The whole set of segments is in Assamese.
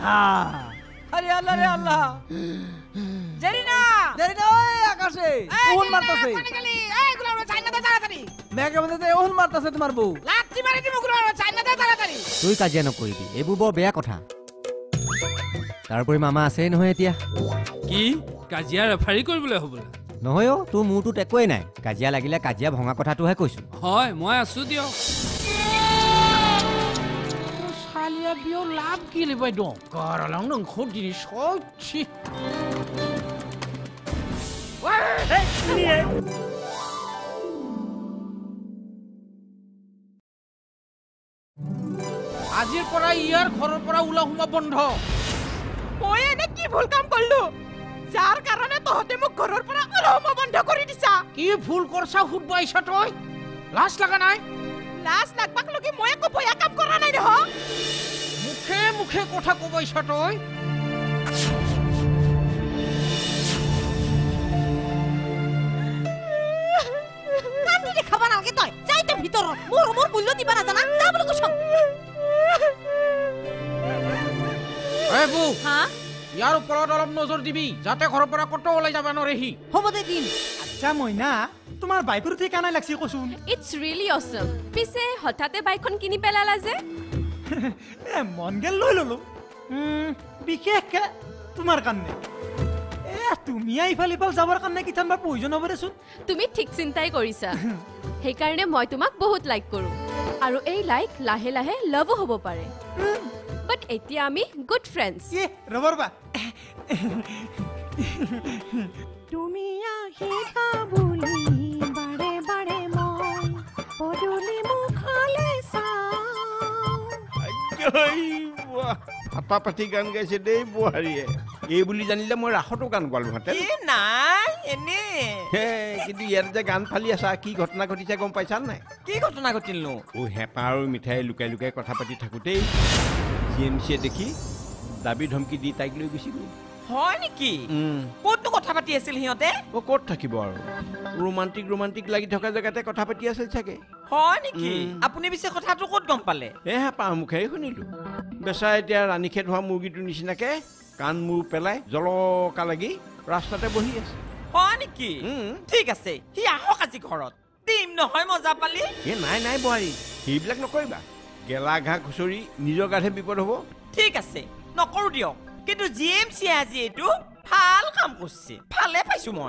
আরে আল্লাহ রে আল্লাহ জেরিনা ওই আকাশে ওহন মারতাছে কোনে গেলি এই গুলো চাইনা দে তাড়াতাড়ি মেঘে মধ্যে ওহন মারতাছে তোমার বউ লাত্তি মারি দিমু গুলো চাইনা দে তাড়াতাড়ি তুই কাজিয়া নকৰিবি এইবোৰ বৰ বেয়া কথা তারপরে মামা আছে নহয় এতিয়া কি কাজিয়া ৰেফাৰী কৰিবলৈ হ'ব নহয় অ তোৰ মূৰটোত একোৱেই নাই কাজিয়া লাগিলে কাজিয়া ভঙা কথাটোহে কৈছো হয় মই আছো দিয়ক শালিয়া বিও লাভ কি লিবাই দং কারালাং নং খদিনি সচ্ছি আজিৰ পৰা ইয়াৰ ঘৰৰ পৰা ওলা হুমা বন্ধ মই এনে কি ভুল কাম করলো যার কারণে তহতে মোক ঘৰৰ পৰা ওলা হুমা বন্ধ কৰি দিছা কি ভুল করছা হুদবাইছা তই লাজ লাগা নাই লাজ লাগবাক লগি মই একো বয়া কাম কৰা নাই দেহ মুখে মুখে কথা কবাইছা তই কান্দি দেখাবা নালগে তই যাইতে ভিতৰ মোৰ মূল্য দিবা না জানা যা বুলি কৈছ এ বউ হা ইয়াৰ ওপৰত অলপ নজৰ দিবি যাতে ঘৰৰ পৰা কত ওলাই যাবা নৰেহি হ'ব দে দিন আচ্ছা মইনা তোমাৰ বাইকৰ ঠিকানা লাগছি কচোন It's really awesome. পিছে হঠাতে বাইকখন কিনি পেলালা যে এ মন গেল লৈ ললো বিশেষকে তোমাৰ কাৰণে এ তুমি আইফাল ইফাল যাবৰ কাৰণে কিঠান বা প্ৰয়োজন হ'ব দেচোন তুমি ঠিক চিন্তাই কৰিছা সেইকাৰণে মই তোমাক বহুত লাইক কৰো আৰু এই লাইক লাহে লাহে লভ হ'ব পাৰে বাট এতিয়া আমি গুড ফ্ৰেণ্ডছ এ ৰবৰ বা তুমি আহিবা বুলি বাৰে বাৰে মই পদুলি মুখলে চাওঁ ফাটা পাঠি গান গাইছে দেই বুঢ়াৰীয়ে এই বুলি জানিলে মই ৰাসতো গান গোৱালো হেঁতেন নাই এনে কিন্তু ইয়াত যে গান ফালি আছা কি ঘটনা ঘটিছে গম পাইছা নাই কি ঘটনা ঘটিলনো ও হেঁপা আৰু মিঠাই লুকাই লুকাই কথা পাতি থাকোঁতেই জিএমচিয়ে দেখি দাবী ধমকি দি তাইক লৈ গুচি গ'ল হয় নেকি ক'তনো কথা পাতি আছিল সিহঁতে অ ক'ত থাকিব আৰু ৰোমান্টিক লাগি থকা জেগাতে কথা পাতি আছিল চাগে হয় নেকি আপুনি পিছে কথাটো ক'ত গম পালে হেঁপা মুখেৰে শুনিলো বেচা এতিয়া ৰাণীখেত হোৱা মুৰ্গীটোৰ নিচিনাকে কাণ মূৰ পেলাই জলকা লাগি ৰাস্তাতে বহি আছে হয় নেকি ঠিক আছে সি আহক আজি ঘৰত দিম নহয় মজা পালি নাই বোৱাৰী সেইবিলাক নকৰিবা গেলা ঘাঁহ খুচৰি নিজৰ গাতহে বিপদ হ'ব ঠিক আছে নকৰো দিয়ক কিন্তু জিএমচি আজি এইটো ভাল কাম কৰিছে ভালে পাইছো মই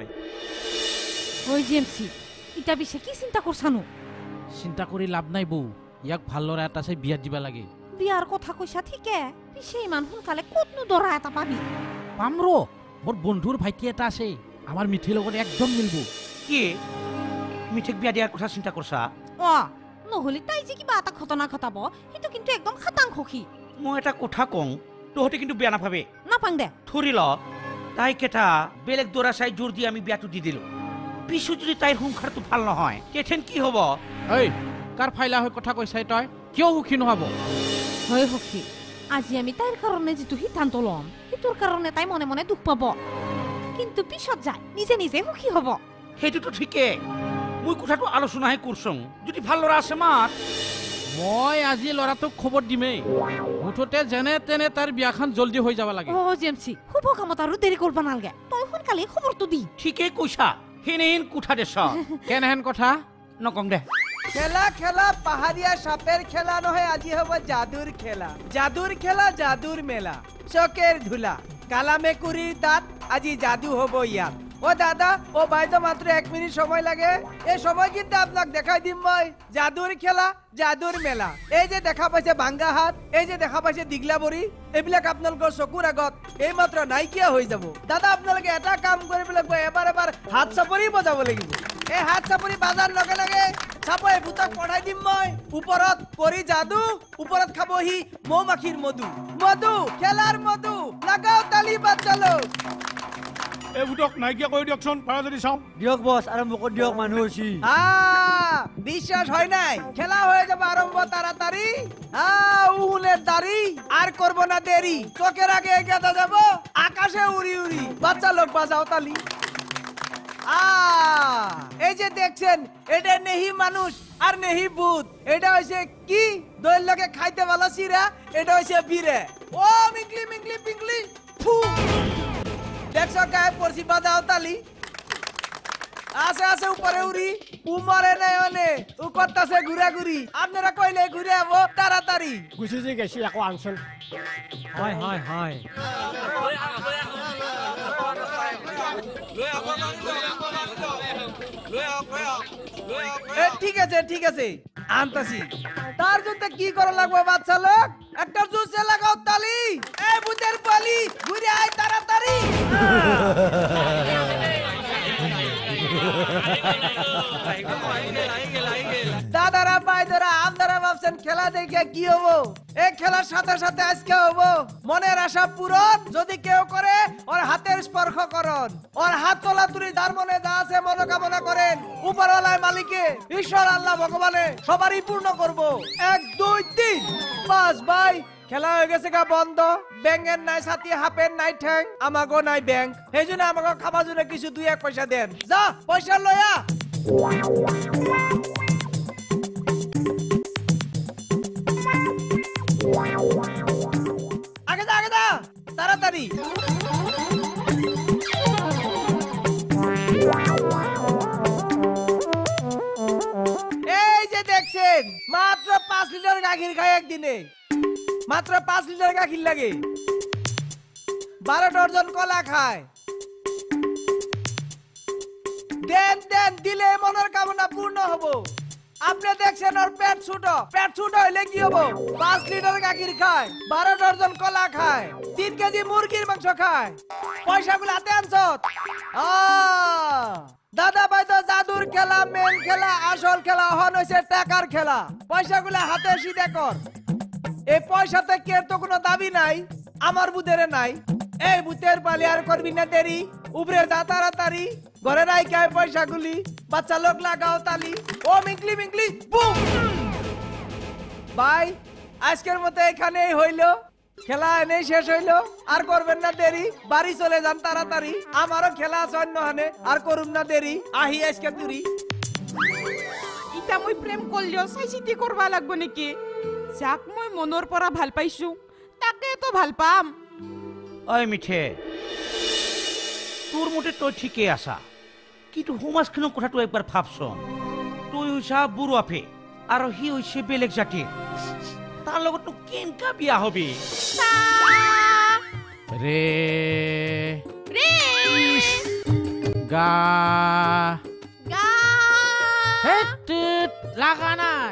ওই জিএমসি ইটা বিছে কি চিন্তা করছানো চিন্তা কৰি লাভ নাই বউ ইয়াক ভাল ল'ৰা এটা চাই বিয়া দিবা লাগে বিয়ার কথা কইছা ঠিকে পিছে ইমান সোনকালে কতনো দৰা এটা পাবি পাম ৰ মোৰ বন্ধুৰ ভাইটি এটা আছে আমাৰ মিঠিৰ লগত একদম মিলব কি মিঠিক বিয়া দিয়াৰ কথা চিন্তা কৰছা অ নহলি তাই যে কিবা এটা ঘটনা ঘটাব সেইটো কিন্তু একদম খাটাং খকি মই এটা কথা কওঁ তহঁতে কিন্তু বেয়া নাভাবে নাপাং দে ধৰি ল তাইক এটা বেলেগ দৰা চাই জোৰ দি আমি বিয়াটো দি দিলো পিছু যদি তাইৰ সংসাৰটো ভাল নহয় তেথেন কি হ'ব এই কাৰ ফাইলা হৈ কথা কৈছাই তই কিয় সুখী নহব হয় সখী আজি আমি তাইৰ কাৰণে যিটো সিদ্ধান্ত ল'ম সেইটোৰ কাৰণে তাই মনে মনে দুখ পাব কিন্তু পিছত যায় নিজে নিজে সুখী হ'ব সেইটোতো ঠিকে মই কথাটো আলোচনাহে কৰছং যদি ভাল ল'ৰা আছে মাত মই আজি ল'ৰাটোক খবৰ দিমেই মুঠতে যেনে তেনে তাৰ বিয়াখন জলদি হৈ যাব লাগে অ জেমসি শুভ কামত আৰু দেৰি কৰিব নালাগে তই সোনকালে খবৰটো দি ঠিকে কৈছা হেনেন কথা দেছ কেনেহেন কথা নকম দে খেলা পাহাড়িয়া সাপের খেলা নহয় আজি হব জাদুর খেলা জাদুর মেলা চকের ধুলা কালা মেকুরির দাঁত আজি জাদু হব ইয়াত ও দাদা ও বাইতো মাত্র 1 মিনিট সময় লাগে এই সময় কিন্তু আপনাক দেখাই দিম মই জাদুর খেলা জাদুর মেলা এই যে দেখা পাইছে ভাঙ্গা হাত এই যে দেখা পাইছে দিগলা বড়ি এইবিলাক আপোনালোকৰ চকুৰ আগত এই মাত্ৰ নাইকিয়া হৈ যাব দাদা আপোনালোকে এটা কাম কৰিব লাগিব এবাৰ হাত চাপৰি বজাব লাগিব এই হাত চাপৰি বাজাৰ লগে লগে চাপই ভূতক পঢ়াই দিম মই ওপৰত কৰি যাদু ওপৰত খাবহি মৌমাখিৰ মধু খেলাৰ মধু লাগাও তালি বাজালো এই ভূতক নাইকিয়া কৰি দিয়কচোন পাৰা যদি চাওঁ দিয়ক বস আৰম্ভ কৰি দিয়ক মানুহ হৈছি বিশ্বাস হয় নাই খেলা হয়ে যাব আরম্ভ তাড়াতাড়ি উহুলের দাড়ি আর করবো না দেরি চোখের আগে এগিয়ে যাব আকাশে উড়ি উড়ি বাচ্চা লোক বাজাও তালি এই যে দেখছেন এটা নেহি মানুষ আর নেহি ভূত এটা হইছে কি দইল লগে খাইতে ভালো সিরা এটা হইছে বিরে ও মিংলি মিংলি পিংলি ফু দেখছো গায়ে পড়ছি বাজাও তালি আছে আছে উপরে উড়ি উমরে নাই অনে ও করতাছে ঘুরাঘুরি আপনারা কইলে ঘুরে আবো তাড়াতাড়ি গুছি যে গেছি আকৌ আনচল হয় হয় হয় ঠিক আছে আনতাছি তার জন্য কি করা লাগবে বাচ্চা লোক একটা জুসে লাগাও তালি এই বুদের পালি ঘুরে আয় তাড়াতাড়ি দাদারা ভাইদারা আপনারা ভাবছেন খেলা দেখে কি হবো এই খেলার সাথে সাথে আজকে হবো মনের আশা পূরণ যদি কেউ করে ওর হাতের স্পর্শ করুন ওর হাত তোলা তুলি যার মনে যা আছে মনোকামনা করেন উপরওয়ালার মালিকে ঈশ্বর আল্লাহ ভগবানে সবারই পূর্ণ করব 1 2 3 বাস ভাই খেলা হয়ে গেছে গা বন্ধ ব্যাঙের নাই সাথী হাফের নাই ঠ্যাং আমাগো নাই ব্যাংক সেই জন্য আমাকে খাবার জন্য কিছু 2-1 পয়সা দেন যা পয়সা লয়া আগে যা তাড়াতাড়ি এই যে দেখছেন মাত্র 5 লিটার গাখীর খায় একদিনে মাত্র 5 লিটার গাখীর লাগে 12 ডজন কলা খায় দেন দিলে মনের কামনা পূর্ণ হবো আপনি দেখছেন ওর পেট ছোট হইলে কি হবো 5 লিটার গাখীর খায় 12 ডজন কলা খায় 3 কেজি মুরগির মাংস খায় পয়সাগুলো হাতে আনছত দাদা ভাই তো জাদুর খেলা মেন খেলা আসল খেলা হন হইছে টাকার খেলা পয়সাগুলো হাতে সিধে কর এই পয়সাতে কে তো কোনো দাবি নাই আমার বুদেরে নাই এই বুতের পালি আর করবি না দেরি উপরে যা তাড়াতাড়ি ঘরে নাই খায় পয়সাগুলি বাচ্চা লোক লাগাও তালি ও মিংলি বুম ভাই আজকের মতো এখানেই হইলো খেলা এনেই শেষ হইলো আর করবেন না দেরি বাড়ি চলে যান তাড়াতাড়ি আমারও খেলা আছে অন্য হানে আর করুন না দেরি আহি আজকে তুরি ইটা মই প্রেম করলেও চাই চিতি করবা লাগবো নেকি যাক মই মনৰ পৰা ভাল পাইছো তাকে তো ভাল পাম ওই মিঠে তোর মতে তই ঠিকে আছা কিন্তু সমাজখনৰ কথাটো একবাৰ ভাবছ তই হৈছা বুঢ়াফে আৰু সি হৈছে বেলেগ জাতিৰ তাৰ লগতনো কেনেকা বিয়া হবি রে গা হেট লাগা নাই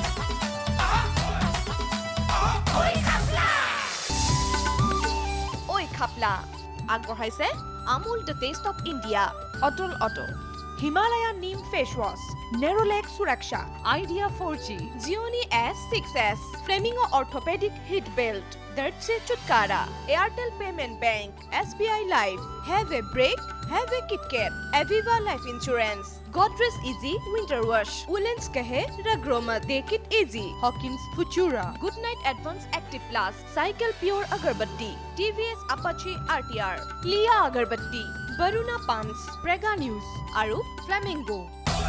ওই খাপলা আগবঢ়াইছে Amul the taste of India অটল Himalaya neem face wash Nerolac Suraksha Idea 4G Gionee S6S Flamingo orthopedic heat belt দৰ্দ से छुटकारा Airtel payment bank SBI life have a break have a KitKat Aviva life insurance Godrej Easy Winter Wash Woolens कहे रग्रोमा Take It Easy Hawkins Futura Good Night Advance Active Plus Cycle Pure Agarbatti TVS Apache RTR Lia Agarbatti Baruna Pumps Prega News Aru Flamingo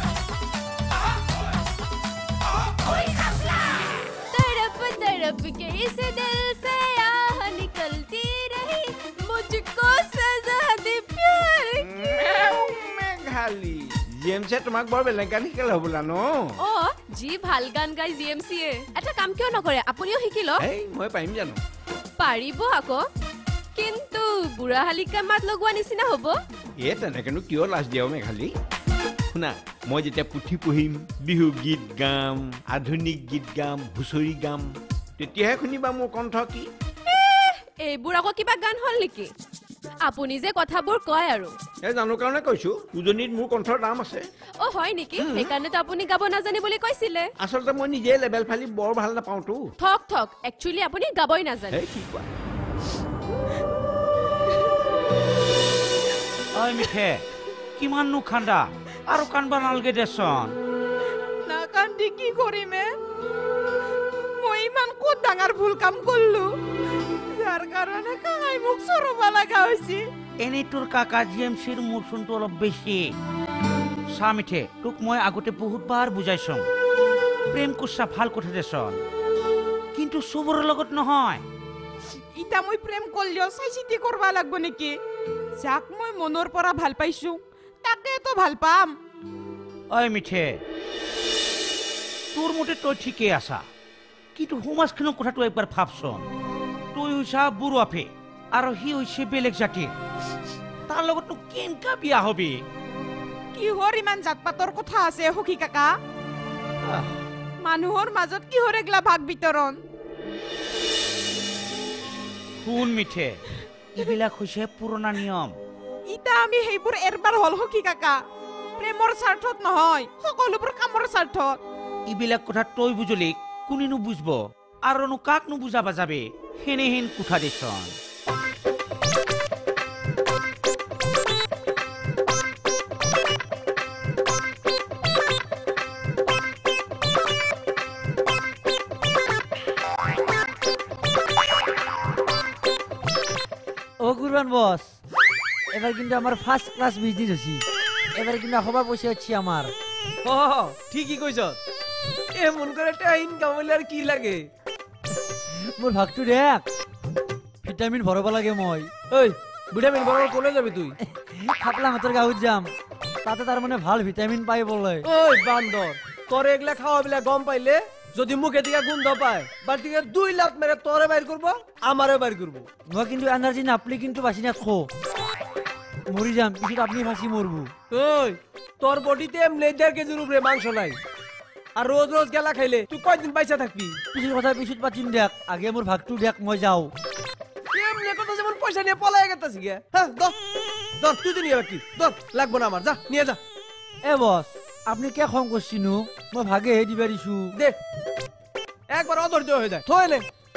तरफ के इस दिल से आह निकलती रही मुझको सजा दे प्यार की মেঘালী জিএমসি তোমাক বৰ বেলেগ গান শিকালে হ'বলা ন ও জি ভাল গান গাই জিএমসি এটা কাম কিয় নকৰে আপুনিও শিকি ল এই মই পাৰিম জানো পাৰিব আকৌ কিন্তু বুঢ়া হালিকা মাত লগোৱা নিচিনা হ'ব এ তেনেকেনো কিয় লাজ দিয়াও মেঘালী শুনা মই যেতিয়া পুথি পঢ়িম বিহু গীত গাম আধুনিক গীত গাম হুঁচৰি গাম তেতিয়াহে শুনিবা মোৰ কণ্ঠ কি এইবোৰ আকৌ কিবা গান হ'ল নেকি আপুনি যে কথাবোৰ কয় আৰু এই জানো কাৰণে কৈছো উজনিত মোৰ কণ্ঠৰ দাম আছে ও হয় নেকি সেইকাৰণে তো আপুনি গাব নাজানে বুলি কৈছিলে আচলতে মই নিজে লেভেল ফালি বৰ ভাল নাপাওঁতো ঠক একচুৱেলি আপুনি গাবই নাজানে এই কি কোৱা ওই মিঠে কিমাননো খান্দা আৰু কান্দবা নালগে দেচোন না কান্দি কি কৰিমে মই ইমান ক'ত ডাঙৰ ভুল কাম কৰিলো তাৰ কাৰণে কাকাই মোক চৰব লগা হৈছে এনেই তোৰ কাকা জিএমচিৰ মোৰ চোনটো অলপ বেছি চা মিঠে তোক মই আগতে বহুতবাৰ বুজাইছো প্ৰেম কুচ্ছা ভাল কথা দেচোন কিন্তু চবৰে লগত নহয় ইটা মই প্ৰেম কৰিলেও চাই চিতি কৰিব লাগিব নেকি যাক মই মনৰ পৰা ভাল পাইছো তাকেতো ভাল পাম ঐ মিঠে তোৰ মতে তই ঠিকেই আছা কিন্তু সমাজখনৰ কথাটো একবাৰ ভাবচোন তই হৈছা বুঢ়াফে আৰু সি হৈছে বেলেগ জাতিৰ তাৰ লগতনো কেনেকা বিয়া হবি কিহৰ ইমান জাত পাতৰ কথা আছে সখী কাকা মানুহৰ মাজত কিহৰ এগলা ভাগ বিতৰণ শুন মিঠে এইবিলাক হৈছে পুৰণা নিয়ম ইটা আমি সেইবোৰ এৰবাৰ হল সখী কাকা প্ৰেমৰ স্বাৰ্থত নহয় সকলোবোৰ কামৰ স্বাৰ্থত এইবিলাক কথা তই বুজলি কোনেনো বুজব আৰুনো কাকনো বুজাবা যাবে সেনেহেন কোঠা দেচোন কুরবান বস এবার কিন্তু আমার ফার্স্ট ক্লাস বিজনেস হচ্ছে এবার কিন্তু হবা পয়সা হচ্ছে আমার ঠিকই কইছ এমন করে একটা ইনকাম হইলে আর কি লাগে মোর ভাগটো দেখ ভিটামিন ভরবা লাগে মই ওই ভিটামিন ভরার কোনে যাবি তুই খাপলা মাতর গাঁৱত যাম তাতে তার মানে ভাল ভিটামিন পাই বলে ওই বান্দর তোর এগুলা খাওয়া বিলা গম পাইলে যদি মুখে দিকে গন্ধ পায় বাড়ি থেকে 2 লাখ মেরে তোরে বাইর করব আমারও বাইর করব মই কিন্তু এনার্জি নাপলি কিন্তু বাসি না খো মরি যাম পিছত আপনি ফাঁসি মরবো ওই তোর বডিতে এমনি 1.5 কেজির উপরে মাংস নাই আর রোজ রোজ গেলা খাইলে তুই কয়দিন পয়সা থাকবি পিছত কথা পিছত পাতিম দেখ আগে মোর ভাগটো দেখ মই যাও এমনি কথা যেমন পয়সা নিয়ে পলাই গেতাছি গে হ্যাঁ দর তুই নিয়ে বাকি দর লাগবো না আমার যা নিয়ে যা এ বস আপনি কে খং করছিনু মই ভাগে হে দিবা দিছু দে একবার অধৈর্য হয়ে যায় থয়ে নে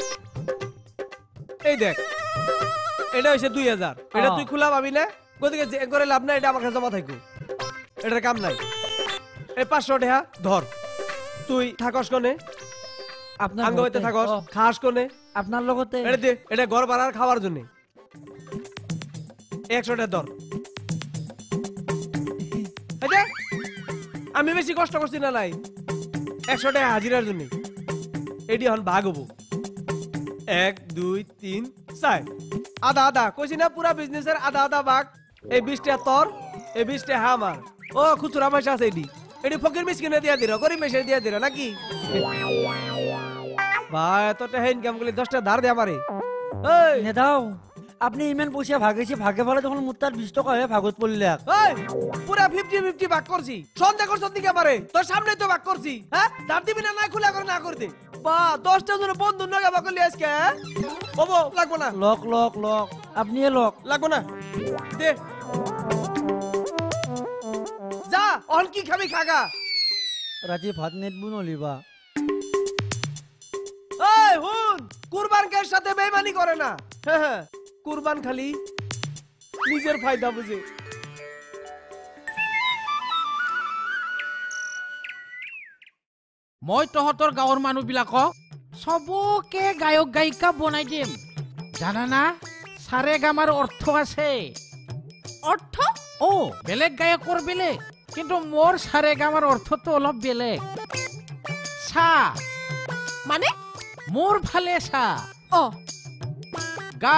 এই দেখ এটা হইছে 2000 এটা তুই খোলা পাবি না গদিকে যে করে লাভ নাই এটা আমার কাছে জমা থাকো এটার কাম নাই এই 500 টাকা ধর তুই থাকস কোনে আপনার আঙ্গ হইতে থাকস খাস কোনে আপনার লগতে এটা দে এটা ঘর ভাড়ার খাওয়ার জন্য 100 টাকা ধর এই আমি বেশি কষ্ট করছি না নাই 100 টাকা হাজিরার জন্য এডি হন ভাগ হবো 1 2 3 4 আধা আধা কইছি না পুরা বিজনেসের আধা আধা ভাগ এই 20 টাকা তোর এই 20 টাকা আমার ও খুচরা পয়সা আছে এডি ফকির মিসকিনে দিয়া দিরা গরিব মেশে দিয়া দিরা নাকি ভাই এতটা ইনকাম করলে 10 টাকা ধার দে আমারে এই নে দাও আপনি ইমান পয়সা ভাগেছি ভাগে ফলে তখন মুতার 20 টাকা হয়ে ভাগত পড়লে এই পুরা 50-50 ভাগ করছি সন্দেহ করছ দিকে পারে তোর সামনে তো ভাগ করছি হ্যাঁ ধার দিবি না না খোলা করে না করে দে বা 10 টা জন বন্ধু নগা ভাগ করলি আজকে বাবু লাগবো না লক লক লক আপনি লক লাগবো না দে যা অন কি খাবি খাগা রাতে ভাত নেটবু নলিবা এই হুন কুরবানকের সাথে বেইমানি করে না হ্যাঁ কুরবান খালি নিজের ফায়দা বুঝে মই তহঁতৰ গাঁৱৰ মানুহবিলাকক সবকে গায়ক গায়িকা বনাই দিম জানানা সারে গামার অর্থ আছে অর্থ ও বেলেগ গায়কৰ বেলেগ কিন্তু মোর সারে গামার অর্থটো অলপ বেলেগ সা মানে মোর ফালে সা ও গা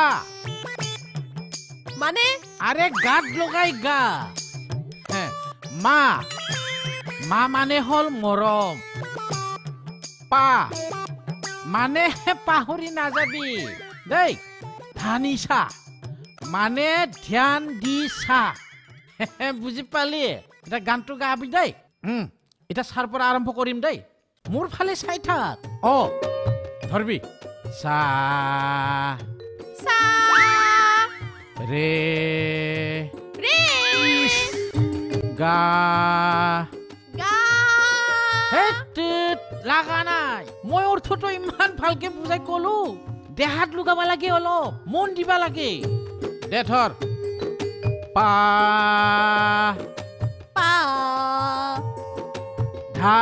মানে আরে গাত লগাই গা হ্যাঁ মা মা মানে হল মরম পা মানে পাহৰি নাযাবি দেই ধানিছা মানে ধ্যান দিছা বুজি পালি এটা গানটো গাবি দেই এটা সাৰ পৰা আৰম্ভ কৰিম দেই মোৰ ফালে চাই থাক অ ধৰবি সা সা রে রে গা গা হেট লাগা নাই মই অৰ্থটো ইমান ভালকে বুজাই কলো দেহাত লুগাবা লাগে অলপ মন দিবা লাগে দে ধৰ পা পা ধা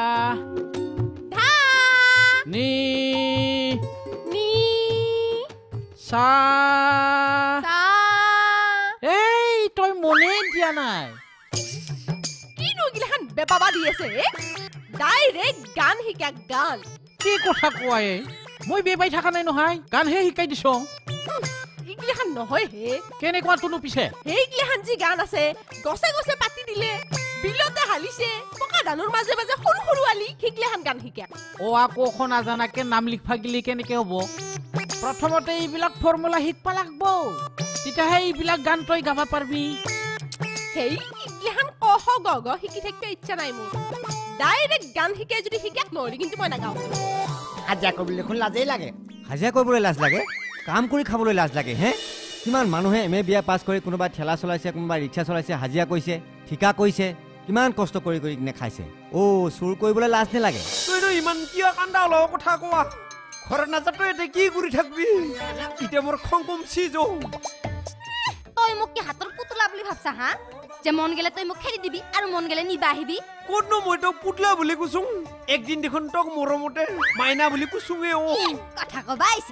ধা নি নি এই তই মনে দিয়া নাই কিনো গিলাখান বেবাবা দি আছে ডাইৰেক্ট গান শিকা গান কি কথা কোৱাই মই বেবাই থকা নাই নহয় গানহে শিকাই দিছ ইগিলাখান নহয় হে কেনেকুৱা তোনো পিছে সেইগিলাখান যি গান আছে গছে গছে পাতি দিলে বিলতে হালিছে পকা ধানৰ মাজে মাজে সৰু সৰু আলি শিকলেখান গান শিকা ও আকৌ নাজানাকে নাম লিখবা গিলি কেনেকে হ'ব প্ৰথমতে এইবিলাক ফৰ্মুলা শিকবা লাগব তেতিয়াহে এইবিলাক গান তই গাবা পাৰবি সেই ইগিলাখান কহ গ গ শিকি থাকিব ইচ্ছা নাই মোৰ ডাইৰেক্ট গান শিকে যদি শিকাক নহ'লে কিন্তু মই নাগাওঁ হাজিৰা কৰিবলৈ দেখোন লাজেই লাগে হাজিৰা কৰিবলৈ লাজ লাগে কাম কৰি খাবলৈ লাজ লাগে হে কিমান মানুহে এম এ বিয়া পাছ কৰি কোনোবা ঠেলা চলাইছে কোনোবা ৰিক্সা চলাইছে হাজিৰা কৰিছে ঠিকা কৰিছে কিমান কষ্ট কৰি কৰি কিনে খাইছে চুৰ কৰিবলৈ লাজ নালাগে তইনো ইমান কিয় কান্দা লও কথা কোৱা ঘৰত নাযাতো এতে কি কৰি থাকবি ইতে মোৰ খং কমছি যৌ তই মোক কি হাতৰ পুতলা বুলি ভাবছা হা যে মন গেলে তই মোক খেদি দিবি আৰু মন গেলে নিবা আহিবি কোননো মই তোক পুতলা বুলি কুছুং একদিন দেখোন তোক মৰমতে মাইনা বুলি কুছুঙে কথা কবা আইছে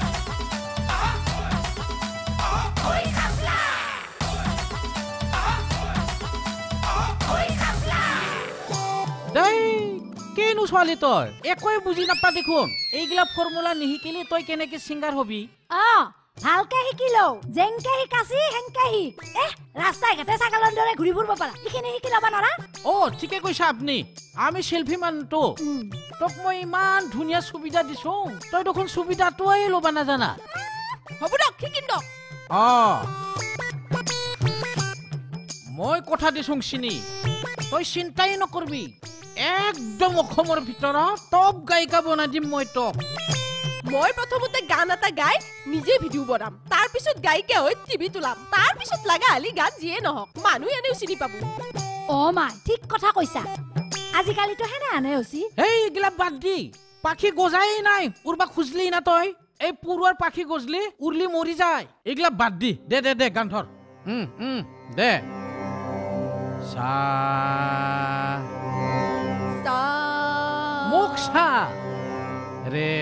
কেনো ছোৱালী তই একোৱে বুজি নাপা দেখোন এইগিলা ফৰ্মুলা নিশিকিলে তই কেনেকে ছিংগাৰ হবি ভালকে শিকিলো যেংকে শিকাছি হেংকে শিক ৰাস্তাই ঘাটে ছাগালৰ দৰে ঘূৰি ফুৰিব পাৰা এইখিনি শিকি ল'বা নৰা ঠিকে কৈছা আপুনি আমি শিল্পী মানুহটো তোক মই ইমান ধুনীয়া সুবিধা দিছো তই দেখোন সুবিধাটোৱে ল'বা নাজানা হ'ব দক শিকিম দক মই কথা দিছো চিনি তই চিন্তাই নকৰবি একদম অসমৰ ভিতৰত টপ গায়িকা বনাই দিম মই তোক মই প্ৰথমতে গান এটা গাই নিজে ভিডিঅ' বনাম তাৰ পিছত গায়িকা হৈ টিভি তোলাম তাৰ পিছত লাগা হালি গান যিয়ে নহওক মানুহ এনেও চিনি পাব মাই ঠিক কথা কৈছা আজিকালিতো হেনে আনে হৈছি এইগিলা বাদ দি পাখি গজাই নাই উৰবা খুজলি না তই এই পুৰুৱাৰ পাখি গজলি উৰলি মৰি যায় এইগিলা বাদ দি দে গান ধৰ দে সা মোক সা ৰে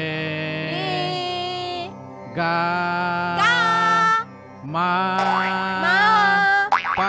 গা মা পা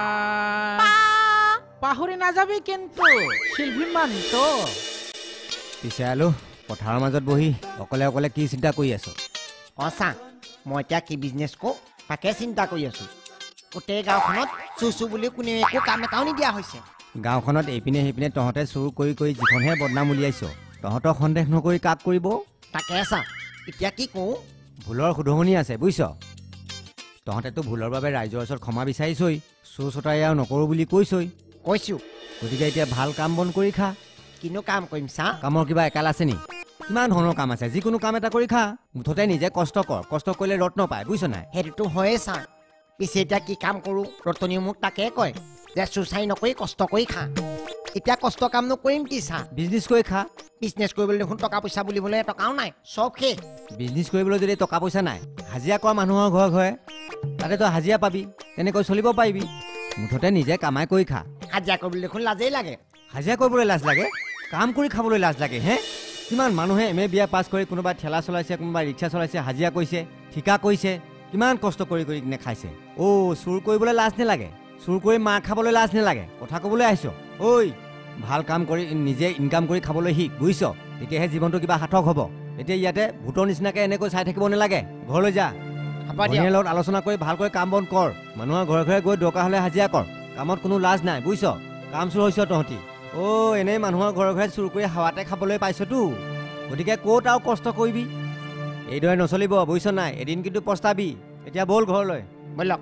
পাহৰি নাযাবি কিন্তু শিল্পী মানুহটো পিছে আলু পথাৰৰ মাজত বহি অকলে অকলে কি চিন্তা কৰি আছো চা মই এতিয়া কি বিজনেছ কৰো তাকে চিন্তা কৰি আছো গোটেই গাঁওখনত চুচু বুলি কোনে একো কাম এটাও নিদিয়া হৈছে গাঁওখনত এইপিনে সেইপিনে তহঁতে চুৰ কৰি কৰি যিখনহে বদনাম উলিয়াইছ তহঁতক সন্দেহ নকৰি কাক কৰিব তাকে চা এতিয়া কি কৰো ভুলৰ শুধৰণি আছে বুজিছ তহঁতেতো ভুলৰ বাবে ৰাইজৰ ওচৰত ক্ষমা বিচাৰিছই চুৰ চটাই আৰু নকৰো বুলি কৈছই কৈছো গতিকে এতিয়া ভাল কাম বন কৰি খা কিনো কাম কৰিম চা কামৰ কিবা একাল আছে নি কিমান ধৰণৰ কাম আছে যিকোনো কাম এটা কৰি খা মুঠতে নিজে কষ্ট কৰ কষ্ট কৰিলে ৰত্ন পায় বুজিছ নাই সেইটোতো হয়ে চা পিছে এতিয়া কি কাম কৰো ৰতনীয়ে মোক তাকে কয় যে চুচাই নকৰি কষ্ট কৰি খা এতিয়া কষ্ট কাম নকৰিম কি চা বিজনেছ কৰি খা বিজনেছ কৰিবলৈ দেখোন টকা পইচা বুলিবলৈ টকাও নাই চব শেষ বিজনেছ কৰিবলৈ যদি টকা পইচা নাই হাজিৰা কৰা মানুহৰ ঘৰে ঘৰে তাতে তই হাজিৰা পাবি তেনেকৈ চলিব পাৰিবি মুঠতে নিজে কামাই কৰি খা হাজিৰা কৰিবলৈ দেখোন লাজেই লাগে হাজিৰা কৰিবলৈ লাজ লাগে কাম কৰি খাবলৈ লাজ লাগে হে কিমান মানুহে এম এ বিয়া পাছ কৰি কোনোবা ঠেলা চলাইছে কোনোবা ৰিক্সা চলাইছে হাজিৰা কৰিছে ঠিকা কৰিছে কিমান কষ্ট কৰি কৰি কিনে খাইছে চুৰ কৰিবলৈ লাজ নালাগে চুৰ কৰি মাৰ খাবলৈ লাজ নালাগে কথা ক'বলৈ আহিছ ঐ ভাল কাম কৰি নিজে ইনকাম কৰি খাবলৈ শিক বুজিছ তেতিয়াহে জীৱনটো কিবা সাৰ্থক হ'ব এতিয়া ইয়াতে ভূতৰ নিচিনাকে এনেকৈ চাই থাকিব নালাগে ঘৰলৈ যা ভনীৰ লগত আলোচনা কৰি ভালকৈ কাম বন কৰ মানুহৰ ঘৰে ঘৰে গৈ দৰকাৰ হ'লে হাজিৰা কৰ কামত কোনো লাজ নাই বুজিছ কাম চুৰ হৈছ তহঁতি এনেই মানুহৰ ঘৰে ঘৰে চুৰ কৰি হাৱাতে খাবলৈ পাইছতো গতিকে ক'ত আৰু কষ্ট কৰিবি এইদৰে নচলিব বুজিছ নাই এদিন কিন্তু পস্তাবি এতিয়া বল ঘৰলৈ বলক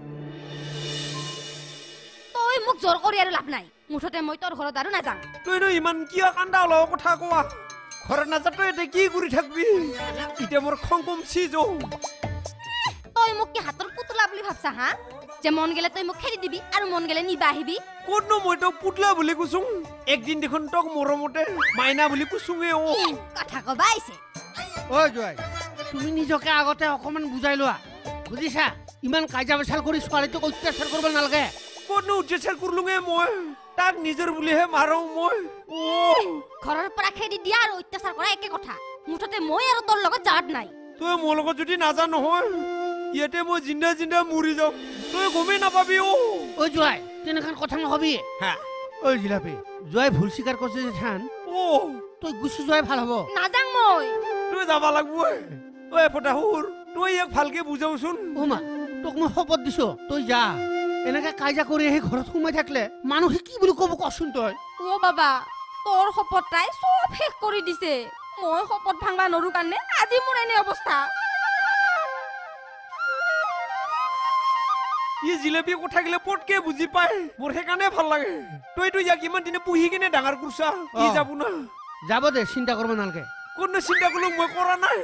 তই মোক জোৰ কৰি আৰু লাভ নাই মুঠতে মই তোৰ ঘৰত আৰু নাযাওঁ তইনো ইমান কিয় কান্দা লও কথা কোৱা ঘৰত নাযাতো এতে কি কৰি থাকবি ইতে মোৰ খং কমছি যৌ তই মোক কি হাতৰ পুতলা বুলি ভাবছা হা যে মন গেলে তই মোক খেদি দিবি আৰু মন গেলে নিবা আহিবি কোননো মই তোক পুতলা বুলি কুছুং একদিন দেখোন তোক মৰমতে মাইনা বুলি কুছুঙে কথা কবা আইছে জয় তুমি নিজকে আগতে অকমান বুজাই লোৱা বুজিছা ইমান কাজিয়া পেচাল কৰি ছোৱালীটোক অত্যাচাৰ কৰিব নালাগে কোননো অত্যাচাৰ কৰলুঙে মই তাক নিজৰ বুলিহে মাৰো মই ঘৰৰ পৰা খেদি দিয়া আৰু অত্যাচাৰ কৰা একে কথা মুঠতে মই আৰু তোৰ লগত যাত নাই তই মোৰ লগত যদি নাজা নহয় ইয়াতে মই জিন্দা জিন্দা মৰি যাম তই গমেই নাপাবি ঐ জোৱাই তেনেখন কথা নহবি হা ঐ জিলাপি জোৱাই ভুল স্বীকাৰ কৰিছে যে থান তই গুচি যোৱাই ভাল হ'ব নাযাং মই তই যাবা লাগব ঐ ফটাহুৰ তই ইয়াক ভালকে বুজাওচোন মা তোক মই শপত দিছো তই যা এনেকে কাজিয়া কৰি আহি ঘৰত সোমাই থাকিলে মানুহে কি বুলি ক'ব কচোন তই অ বাবা তোৰ শপত তাই চব শেষ কৰি দিছে মই শপত ভাঙবা নৰো কাৰণে আজি মোৰ এনে অৱস্থা ই জিলেপি কথা গিলে পটকে বুজি পায় মোৰ সেইকাৰণে ভাল লাগে তইতো ইয়াক ইমান দিনে পুহি কিনে ডাঙৰ কৰিছা ই যাব না যাব দে চিন্তা কৰিব নালাগে কোনো চিন্তা কৰিলো মই কৰা নাই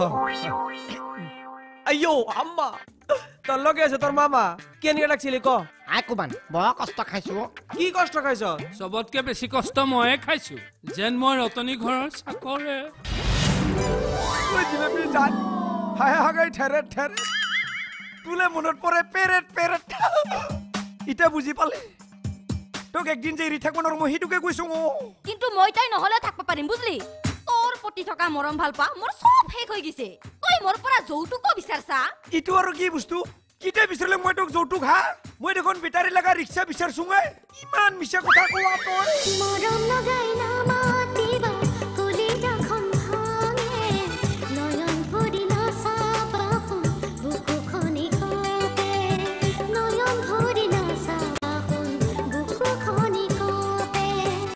আইয়ো আম্মা তোর লগে আছে তোর মামা কেনেকে ডাকছিলি ক আই কুবান বৰ কষ্ট খাইছো কি কষ্ট খাইছ চবতকে বেছি কষ্ট ময়ে খাইছো যেন মই ৰতনী ঘৰৰ চাকৰে ঐ জিলেপি জান হায় হাগাই ঠেৰে ঠেৰে তুলে মনত পৰে পেৰেট পেৰেট ইটা বুজি পালে তোক একদিন যে এৰি থাকিব নোৱাৰো মই সেইটোকে কৈছো কিন্তু মই তাই নহলে থাকব পাৰিম বুঝলি তোৰ প্ৰতি থকা মৰম ভাল পা মোৰ সব শেষ হৈ গৈছে তই মোৰ পৰা যৌতুক বিচাৰছা ইটো আৰু কি বস্তু কিতে বিচাৰিলে মই তোক যৌতুক হা মই দেখোন বেটাৰী লগা ৰিক্সা বিচাৰছোঙে ইমান মিছা কথা কোৱা তই মৰম লগাই না মাতিবা কলিজা খন ভাঙে নয়ন ভৰি নাচাবা বুকু খনি কপে নয়ন ভৰি নাচাবা বুকু খনি কপে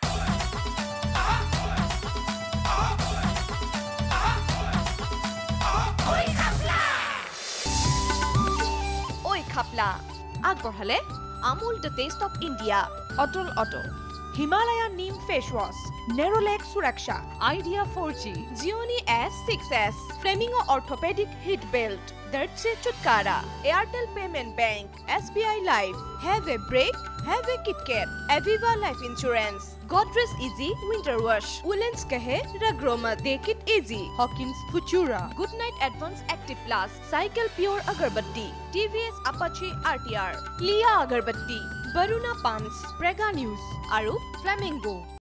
ঐ খাপলা আগবঢ়ালে Amul the taste of India অটল অটো Himalaya neem face wash Nerolac Suraksha Idea 4G Gionee S6S Flamingo orthopedic heat belt दर्द से छुटकारा Airtel payment bank SBI life have a break have a KitKat Aviva life insurance Godrej Easy Winter Wash Woolens कहे रग्रोमत Take it easy Hawkins Futura Good Night Advance Active Plus Cycle Pure Agarbatti TVS Apache RTR Clea Agarbatti Baruna Pumps Prega News Aru Flamingo